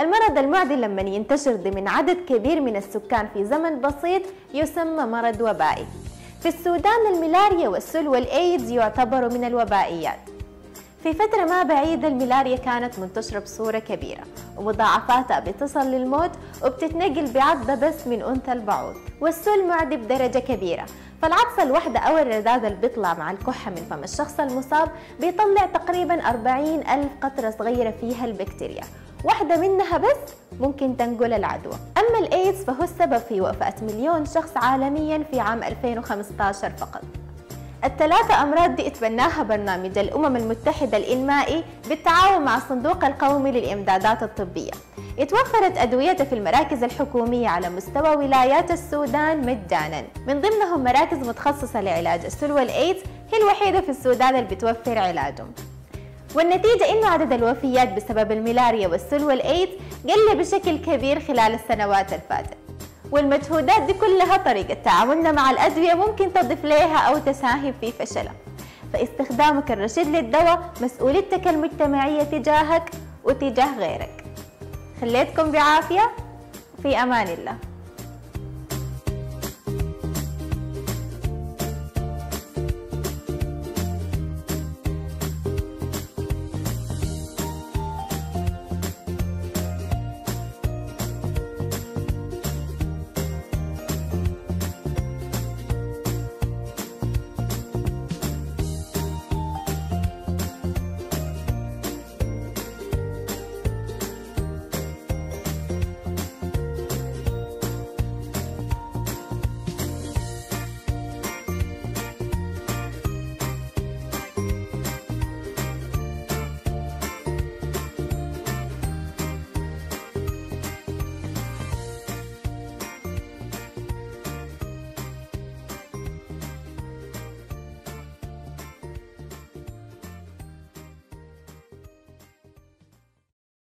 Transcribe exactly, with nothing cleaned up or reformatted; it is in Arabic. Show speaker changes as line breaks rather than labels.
المرض المعدي لما ينتشر ضمن عدد كبير من السكان في زمن بسيط يسمى مرض وبائي. في السودان الملاريا والسل والإيدز يعتبروا من الوبائيات. في فترة ما بعيدة الملاريا كانت منتشرة بصورة كبيرة ومضاعفاتها بتصل للموت وبتتنقل بعضة بس من أنثى البعوض، والسل معدي بدرجة كبيرة، فالعطسة الواحدة أو الرذاذ اللي بيطلع مع الكحة من فم الشخص المصاب بيطلع تقريبا أربعين ألف قطرة صغيرة فيها البكتيريا، واحدة منها بس ممكن تنقل العدوى. أما الإيدز فهو السبب في وفاة مليون شخص عالميا في عام ألفين وخمسة عشر فقط. الثلاثة أمراض دي اتبناها برنامج الأمم المتحدة الإنمائي بالتعاون مع الصندوق القومي للإمدادات الطبية. اتوفرت أدويتها في المراكز الحكومية على مستوى ولايات السودان مجانا، من ضمنهم مراكز متخصصة لعلاج السل والإيدز هي الوحيدة في السودان اللي بتوفر علاجهم. والنتيجة إنه عدد الوفيات بسبب الملاريا والسل والإيدز قل بشكل كبير خلال السنوات الفاتت. والمجهودات دي كلها طريقة تعاملنا مع الأدوية ممكن تضيف لها أو تساهم في فشلها، فاستخدامك الرشيد للدواء مسؤوليتك المجتمعية تجاهك وتجاه غيرك. خليتكم بعافية، في أمان الله.